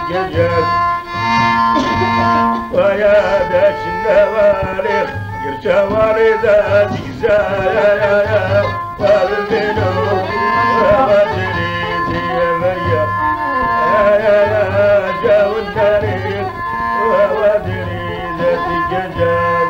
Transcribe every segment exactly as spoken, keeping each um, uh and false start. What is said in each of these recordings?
ججل ويا داش النواريخ يرجع والدات جزايا والمنو وادري زي مريم يا يا جاو التاريخ وادري ذات ججل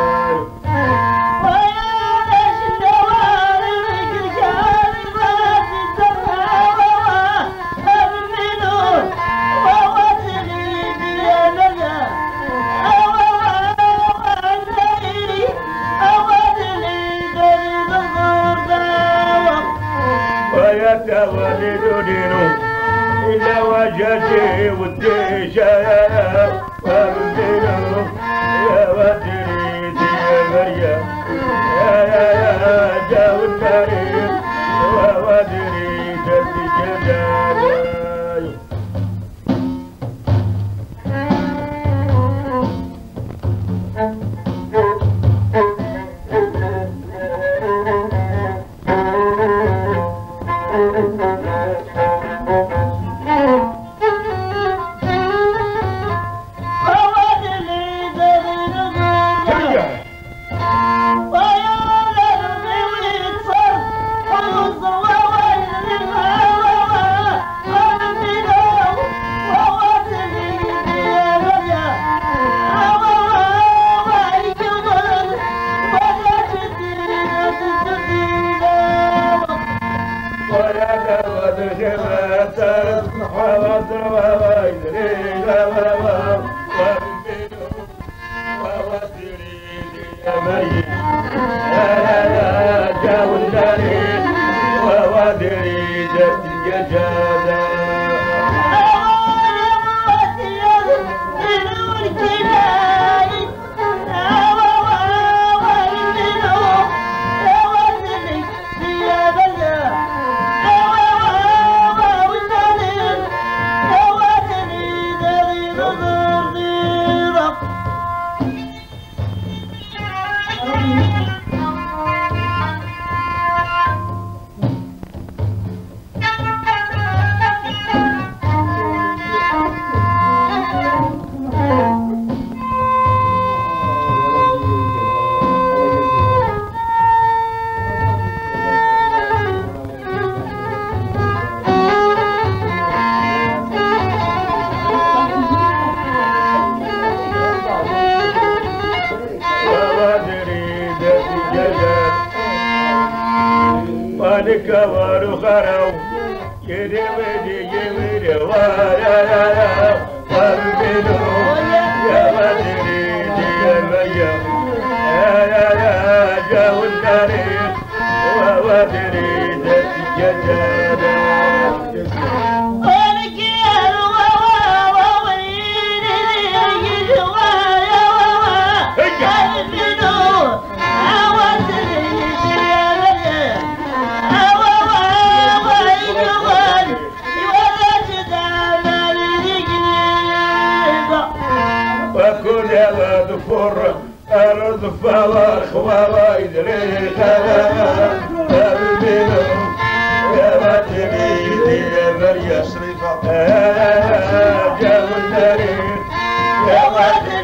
والد دينو إلا وجهتي والديشة والدينو يا ودريتي يا مريم يا يا يا جاو التاريخ وودريتي الجلال كوارو خراو يدي ودي يدي ويا يا يا والبنو يا ودري يا ميا يا يا يا جاو التاريخ وودري ذات الجدال فر أرض فواخ ووايدري خلاها البنو يا وادري يا مريم جاو التاريخ يا وادري